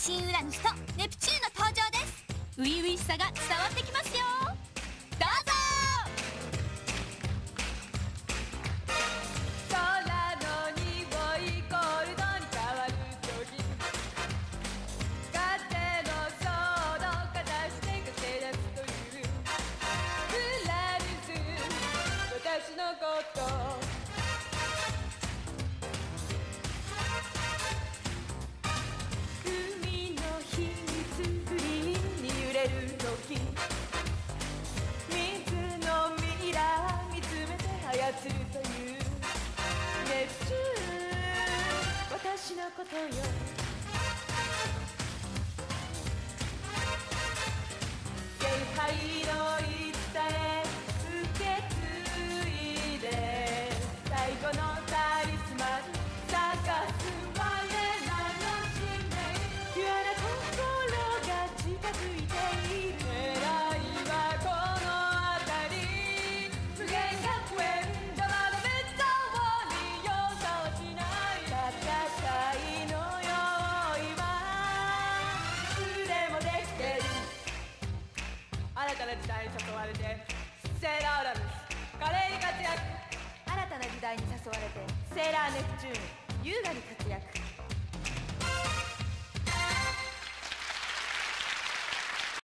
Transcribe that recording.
新ウラヌスとネプチューンの登場です。初々しさが伝わってきますよ。どうぞ。 空の匂いコールドに変わる時、風のその形で駆け出すというフラルズ、私のこと海の秘密グリーンに揺れる時、水のミラー見つめて操るというネプチューン、私のことよ。聖杯の言い伝え受け継いで、最後のタリスマン探す我らの使命、ピュアな心が近づいている。狙いはこの辺り、無限100円玉のベッドに容赦をしない戦いの用意はいつでもできてる。新たな時代に誘われてセーラーウラヌス華麗に活躍、新たな時代に誘われてセーラーネプチューン優雅に活躍。